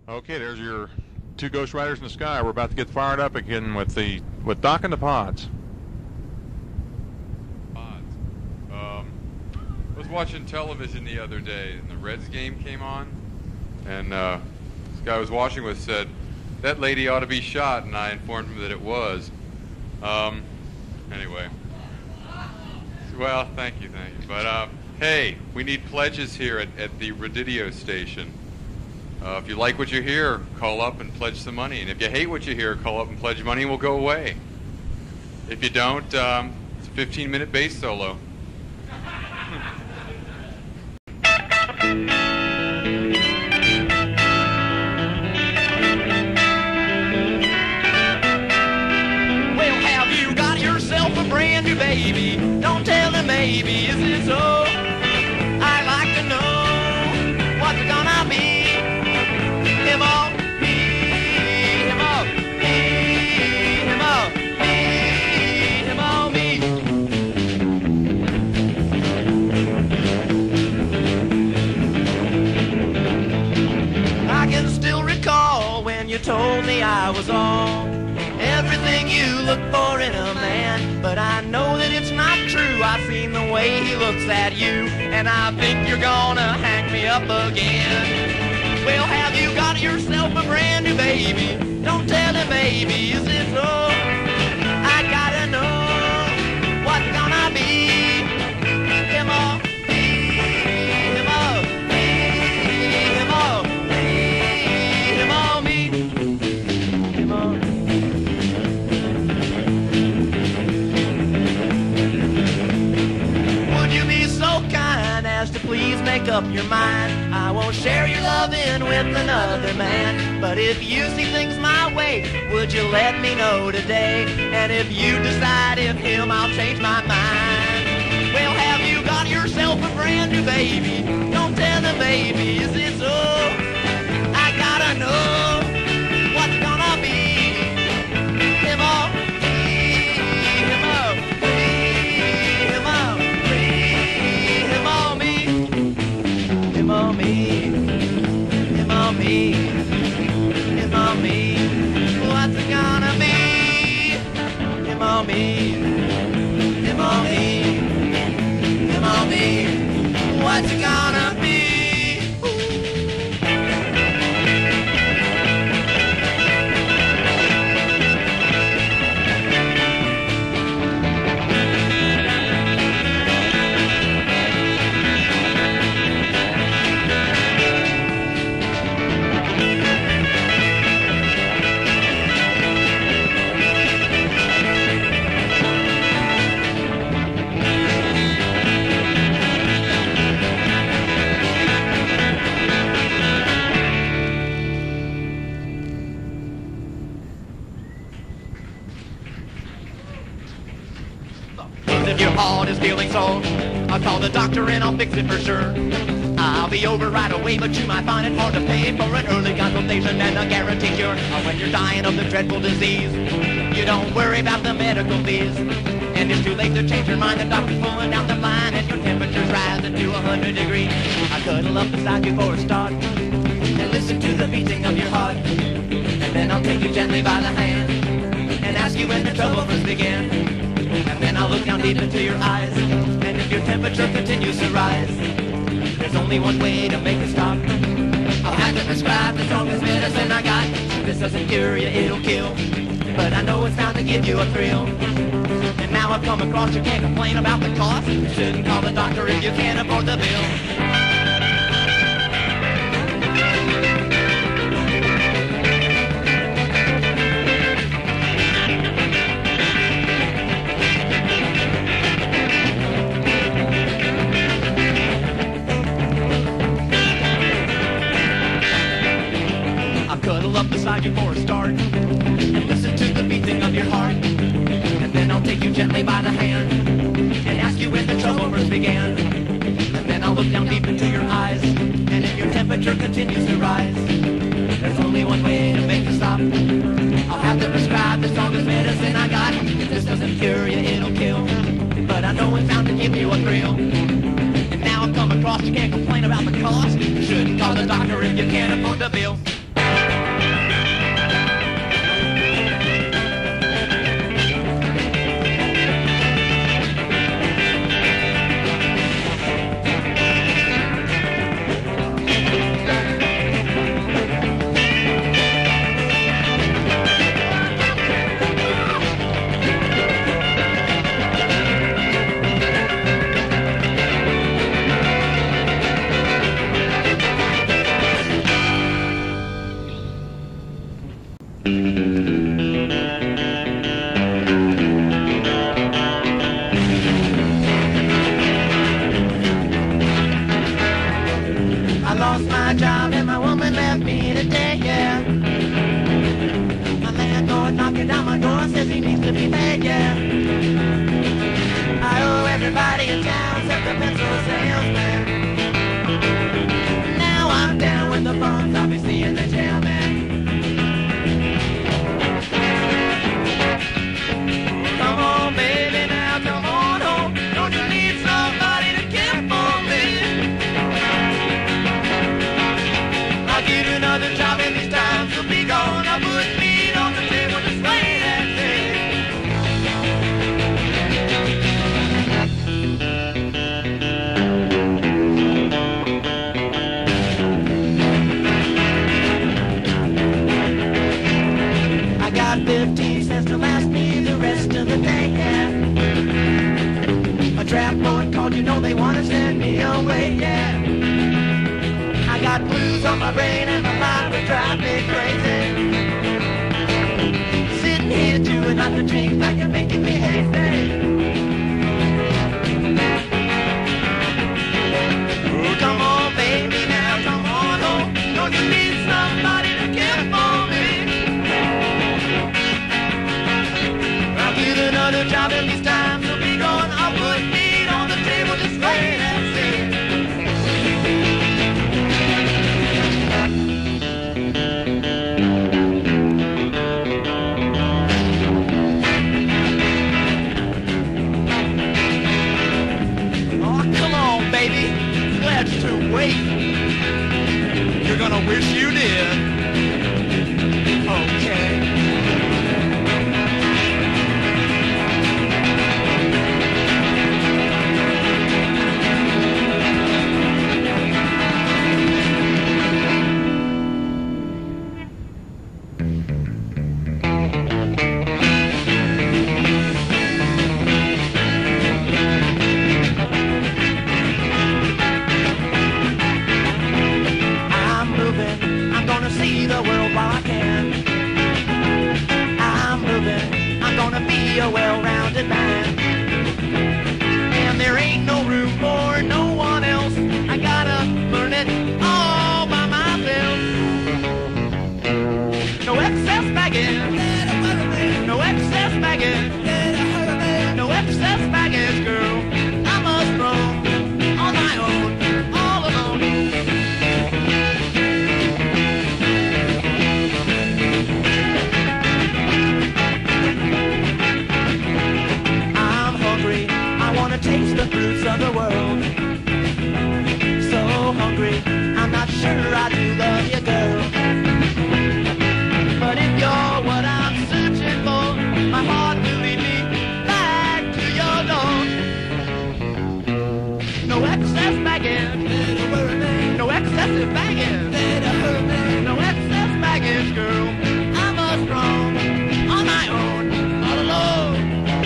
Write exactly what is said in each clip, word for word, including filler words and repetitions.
Okay, there's your two Ghost Riders in the sky. We're about to get fired up again with the with docking the pods. Pods. Um, I was watching television the other day, and the Reds game came on, and uh, this guy I was watching with said that lady ought to be shot, and I informed him that it was. Um, anyway, well, thank you, thank you. But uh, hey, we need pledges here at, at the radio station. Uh, if you like what you hear, call up and pledge some money. And if you hate what you hear, call up and pledge money and we'll go away. If you don't, um, it's a fifteen minute bass solo. Well, have you got yourself a brand new baby? Don't tell them maybe, is it so? I'd like to know what's it gonna be. Him all, me, him all, me, him all, me, him all, me. I can still recall when you told me I was all everything you look for in a man, but I know that it's not true. I've seen the way he looks at you, and I think you're gonna hang me up again. Well, have you got yourself a brand new baby? Don't tell him, baby, is it so? I gotta know what's gonna be. Him all, me, him all, me, him all, me, him all, me, him all. Would you be so kind as to please make up your mind? I won't share your loving with another man, but if you see things my way, would you let me know today? And if you decide if him, I'll change my mind. Well, have you got yourself a brand new baby? Don't tell the baby, is it so? I gotta know what's gonna be. Him all, me, him all, me, him all, me, him all, me, him all, me. Him on me, him on me, what's it gonna be? Him on me, him on me, him on me, what's it gonna be? If your heart is feeling sore, I'll call the doctor and I'll fix it for sure. I'll be over right away, but you might find it hard to pay for an early consultation and a guaranteed cure. When you're dying of the dreadful disease, you don't worry about the medical fees. And it's too late to change your mind, the doctor's pulling down the line and your temperature's rising to a hundred degrees. I cuddle up beside you for a start and listen to the beating of your heart. And then I'll take you gently by the hand and ask you when the trouble first began. And then I'll look down deep into your eyes, and if your temperature continues to rise, there's only one way to make it stop. I'll have to prescribe the strongest medicine I got. If this doesn't cure you, it'll kill. But I know it's time to give you a thrill. And now I've come across, you can't complain about the cost. You shouldn't call the doctor if you can't afford the bill. Cuddle up beside you for a start and listen to the beating of your heart. And then I'll take you gently by the hand and ask you when the trouble first began. And then I'll look down deep into your eyes, and if your temperature continues to rise, there's only one way to make it stop. I'll have to prescribe the strongest medicine I got. If this doesn't cure you, it'll kill. But I know it's bound to give you a thrill. And now I've come across, you can't complain about the cost. You shouldn't call the doctor if you can't afford the bill. I lost my job and my woman left me today, yeah. My landlord knocking down my door says he needs to be paid, yeah. I owe everybody in town except the pencil salesman. Now I'm down with the bums, I'll be seeing the jailman. Come on, baby, now come on home. Don't you need somebody to care for me? I'll give you another job and these times will be gone. I'll put meat on the table just wait and see. I got fifteen cents to last me the rest of the day, yeah. A draft board called, you know they want to send me away, yeah. I got blues on my brain and my mind will drive me crazy. Sitting here doing nothing, drink like you're making me hasty. Oh, come on, baby, now come on home. Don't you need somebody to care for me? I'll get another job and these times will be gone. I'll put meat on the table, just wait and see. Baby, glad to wait. You're gonna wish you did. Okay. See the world while I can. I'm moving, I'm gonna be a well-rounded man. And there ain't no room for no one else. I gotta learn it all by myself. No excess baggage, no excess baggage, no excess baggage, girl. I must roam on my own, all alone. Taste the fruits of the world. So hungry, I'm not sure I do love you, girl. But if you're what I'm searching for, my heart will lead me back to your door. No excess baggage, no excessive baggage, no excess baggage, girl. I must roam on my own, all alone.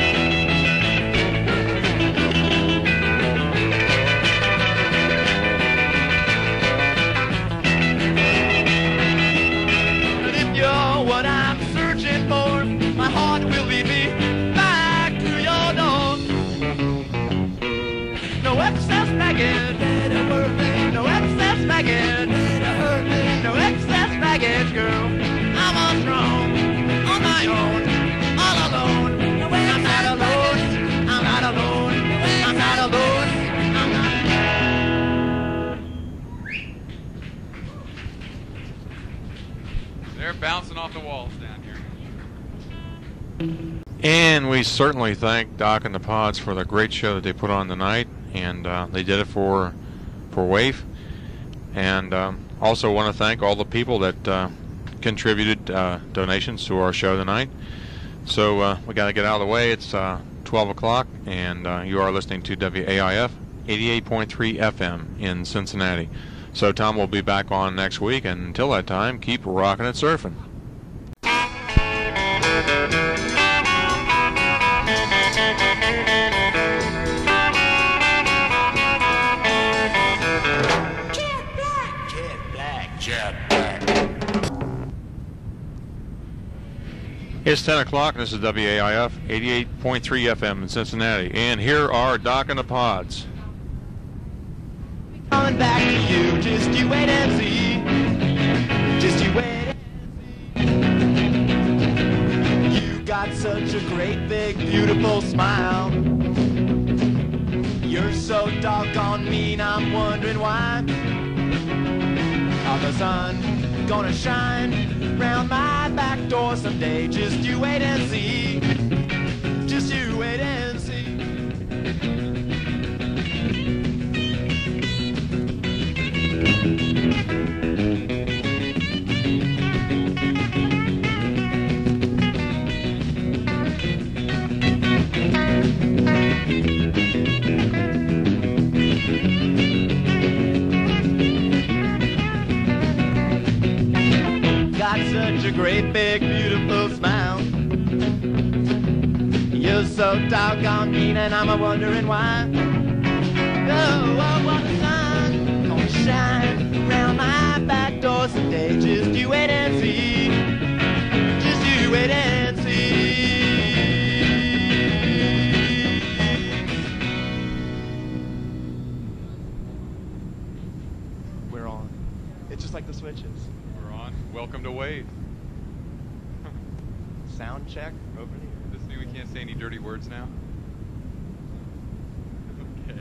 What I'm searching for, my heart will lead me back to your door. No excess baggage, no excess baggage, no excess baggage, girl. I must roam on my own, all alone. I'm not alone, I'm not alone, I'm not alone, I'm not alone. They're bouncing off the walls down here. And we certainly thank Doc and the Pods for the great show that they put on tonight, and uh, they did it for for W A I F. And um, also want to thank all the people that uh, contributed uh, donations to our show tonight. So uh, we got to get out of the way. It's uh, twelve o'clock, and uh, you are listening to W A I F eighty-eight point three F M in Cincinnati. So Tom will be back on next week, and until that time, keep rocking and surfing. Jet black, jet black, jet black. It's ten o'clock, and this is W A I F eighty-eight point three F M in Cincinnati. And here are Doc and the Pods. Coming back to you, just you wait and see. Just you wait and see. You got such a great, big, beautiful smile. You're so doggone mean, I'm wondering why. Are the sun gonna shine round my back door someday? Just you wait and see. Just you wait and see. Got such a great big beautiful smile. You're so doggone mean and I'm a wondering why. Oh, oh, what the sun gonna shine around my back door someday. Just you wait and see. Just you wait and see. We're on. It's just like the switches. We're on. Welcome to WAIF. Sound check over here. This mean we can't say any dirty words now? Okay.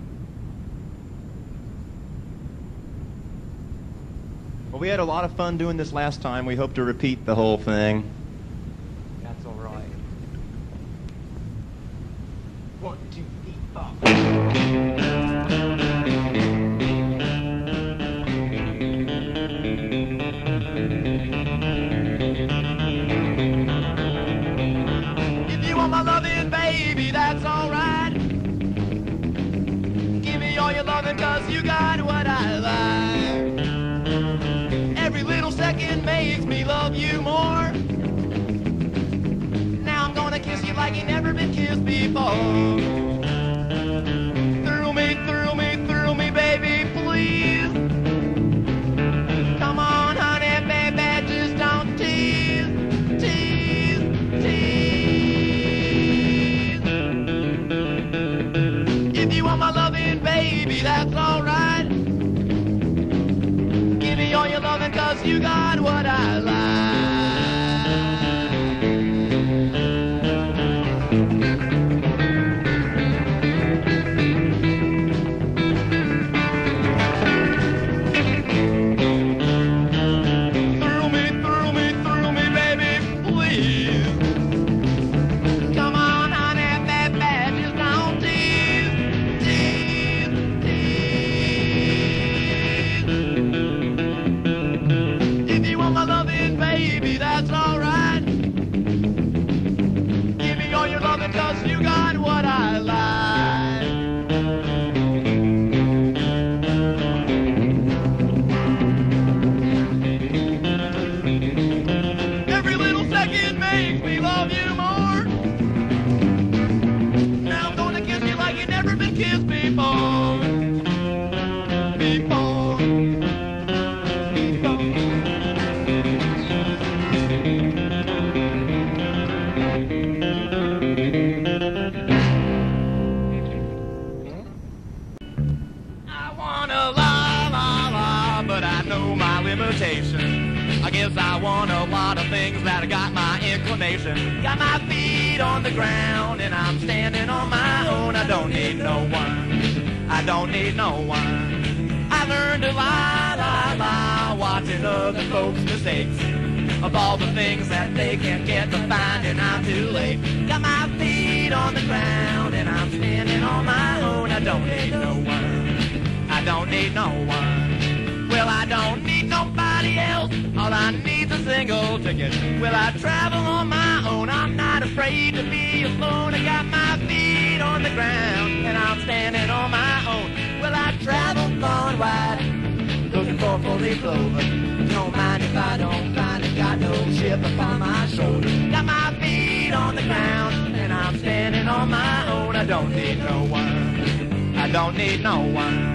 Well, we had a lot of fun doing this last time. We hope to repeat the whole thing. That's all right. One, two, three, four. If you want my loving, baby, that's all right. Give me all your loving, 'cause you got what I like. Every little second makes me love you more. Now I'm gonna kiss you like you never been kissed before. Thrill me, thrill me, thrill me, baby, please. Come on, honey, baby, just don't tease, tease, tease. If you want my loving, baby, that's all right. Give me all your loving, 'cause you got what I like. Thrill me, thrill me, thrill me, baby, please. Come on, honey, baby, just don't tease, tease, tease. If you want my loving, baby, that's all right. Give me all your loving, 'cause you got what I like. Every little second makes me love you more. Now I'm gonna kiss you like you've never been kissed before. Before. Before. I wanna la la la, but I know my limitation. I guess I want a lot of things that have got my inclination. Got my feet on the ground and I'm standing on my own. I don't need no one. I don't need no one. I learned to lie, lie, lie, watching other folks' mistakes. Of all the things that they can't get to finding I'm too late. Got my feet on the ground and I'm standing on my own. I don't need no one. I don't need no one. Well, I don't need nobody else. All I need's a single ticket. Well, I travel on my own. I'm not afraid to be alone. I got my feet on the ground and I'm standing on my own. Well, I travel far and wide, looking for four-leaf clover. Don't mind if I don't find it. Got no ship upon my shoulder. Got my feet on the ground and I'm standing on my own. I don't need no one. I don't need no one.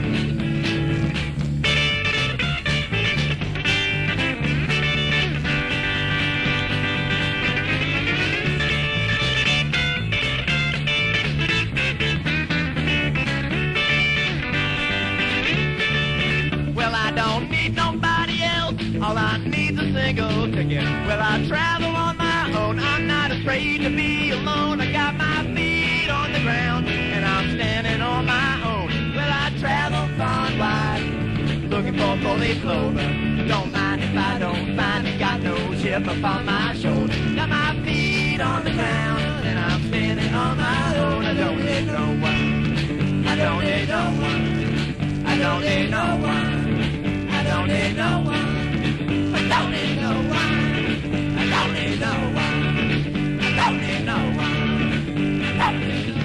needs a single ticket. Well, I travel on my own. I'm not afraid to be alone. I got my feet on the ground, and I'm standing on my own. Well, I travel far and wide, looking for four-leaf clover. Don't mind if I don't find it. Got no chip upon my shoulder. Got my feet on the ground, and I'm standing on my own. I don't need no one. I don't need no one. I don't need no one. I don't need no one. I don't need no one. I don't need no one. I don't need no one. I don't need no one.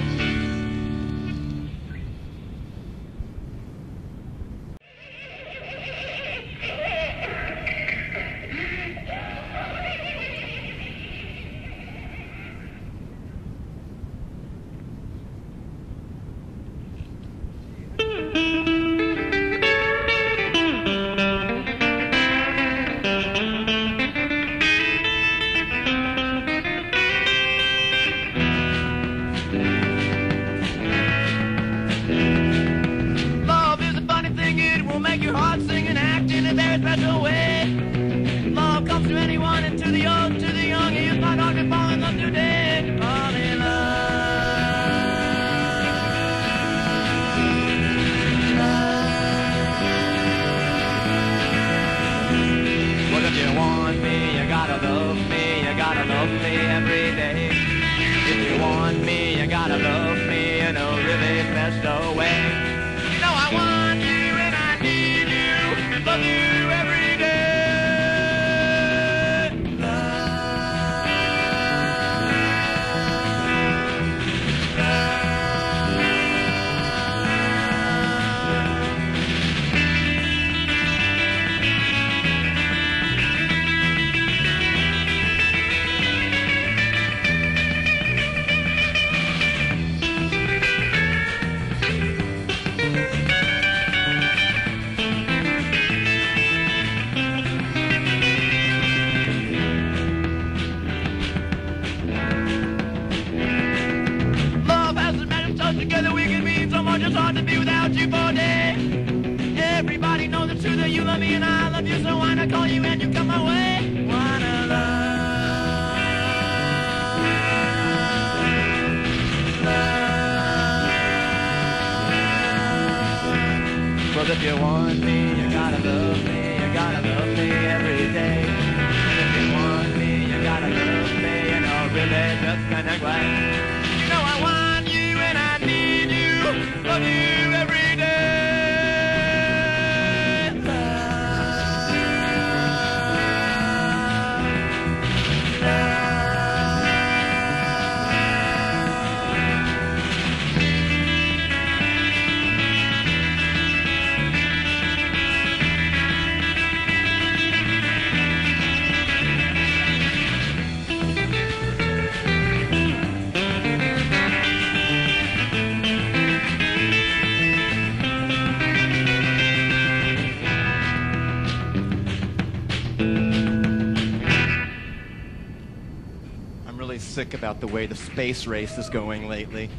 Sick about the way the space race is going lately.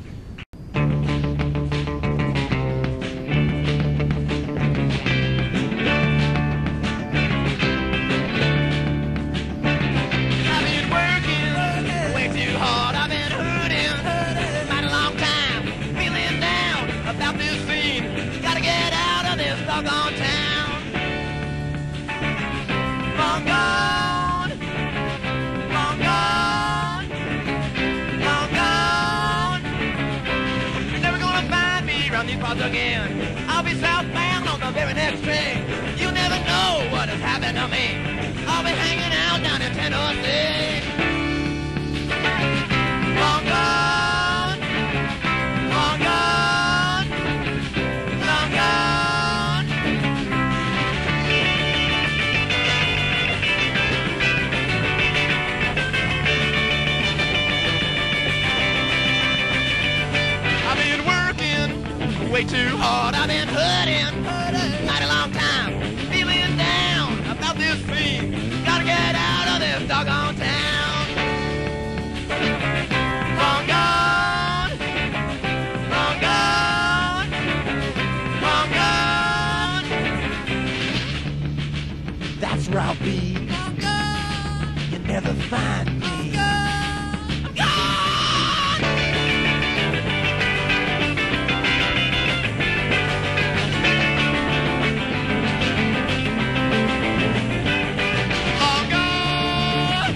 Again, I'll be southbound on the very next train. You never know what has happened to me. I'll be hanging out down in Tennessee. Long gone, long gone, long gone. I've been working way too hard. I've been hurting, hurting quite a long time. Feeling down about this thing. Gotta get out of this doggone town. Long gone, long gone, long gone. That's where I'll be. never find me. I'm gone! Long gone!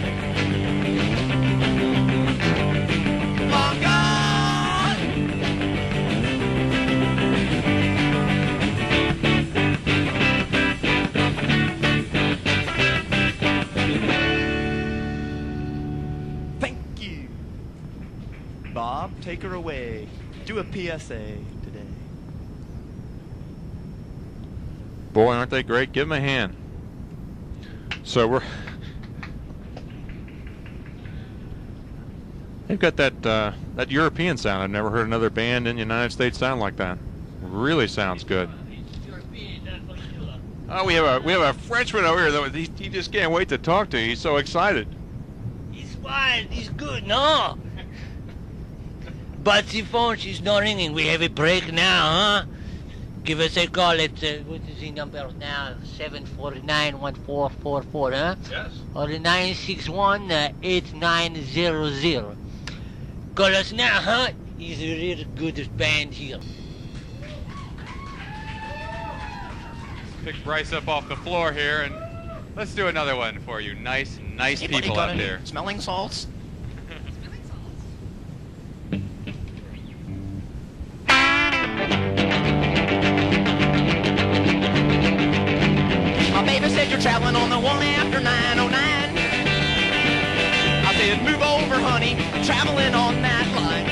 Long gone! Thank you. Bob, take her away. Do a P S A today. Boy, aren't they great? Give them a hand. So we're... They've got that uh, that European sound. I've never heard another band in the United States sound like that. Really sounds good. Oh, we have a we have a Frenchman over here that he, he just can't wait to talk to you. He's so excited. He's wild, he's good, no? But the phone, she's not ringing. We have a break now, huh? Give us a call at, uh, what is the number now? seven four nine, one four four four, huh? Yes. Or nine six one, eight nine zero zero. Call us now, huh? He's a real good band here. Pick Bryce up off the floor here, and let's do another one for you. Nice, nice Anybody people got out any there. smelling salts? My baby said you're traveling on the one after nine oh nine. I said, move over, honey, traveling on that line.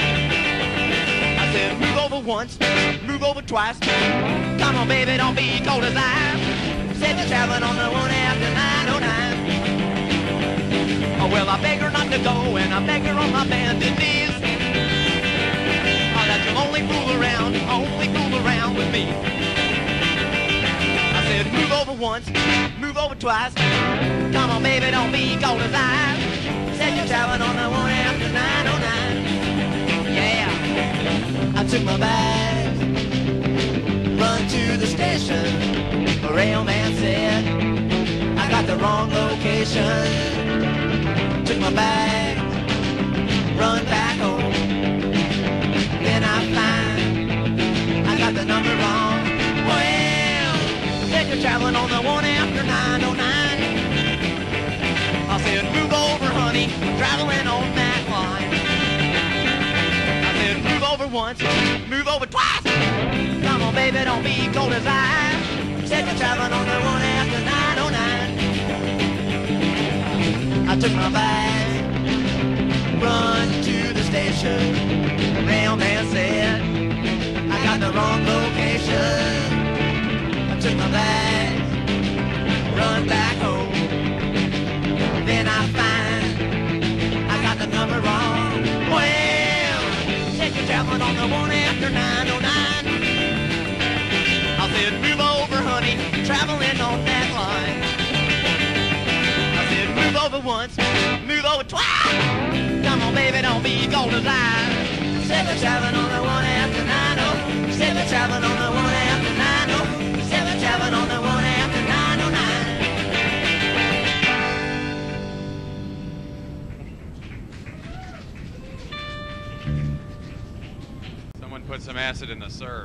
I said, move over once, move over twice. Come on, baby, don't be cold as ice. Said you're traveling on the one after nine oh nine. Oh, well, I beg her not to go, and I beg her on my bended knees. Oh, that you'll only fool around, only fool around with me. I said, move over once, move over twice. Come on, baby, don't be cold as ice. Said you're traveling on the one after nine oh nine. Yeah, I took my bag, run to the station. The railman said I got the wrong location. Took my bag, run back home. Then I find I got the number wrong. Well, said you're traveling on the one after nine oh nine. I said, move over, honey, traveling on that line. I said, move over once, move over twice. Come on, baby, don't be cold as ice. Said you're traveling on the one after nine oh nine. I took my bag, run to the station. The mailman said I got the wrong location. I took my bag, run back home. Then I find I got the number wrong. Well, said you're traveling on the one after nine oh nine. I said, move over, honey, traveling on that line. I said, move over once, move over twice. Come on, baby, don't be cold as ice. Said you're traveling on the one after nine oh. Said you're traveling on the one after nine oh. Said you're traveling on the one after nine oh nine. Someone put some acid in the surf.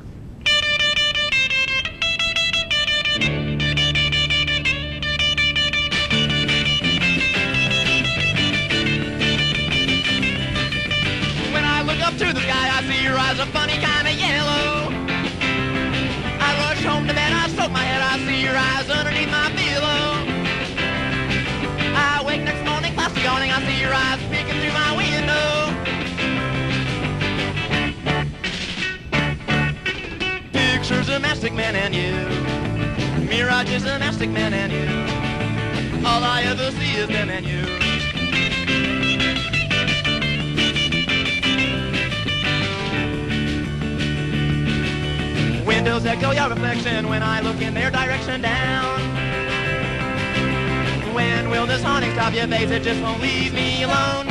When I look up to the sky, I see your eyes are funny kind of yellow. I rush home to bed, I stroke my head, I see your eyes underneath my pillow. I wake next morning, classy yawning, I see your eyes peeking through my window. Pictures of Mastic Man and you, mirages of Mastic Man and you. All I ever see is them and you. Windows echo your reflection when I look in their direction down. When will this haunting stop your face? It just won't leave me alone.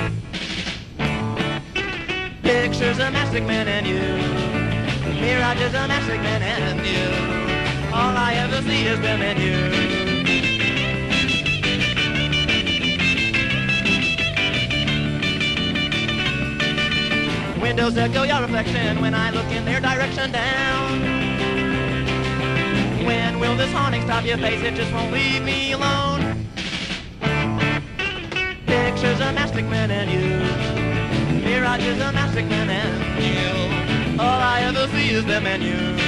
Pictures of Mastic Man and you, mirages of Mastic Man and you. All I ever see is them and you. windows echo your reflection when I look in their direction down. When will this haunting stop your face? It just won't leave me alone. Pictures of matchstick men and you, mirages of matchstick men and you. All I ever see is them and you.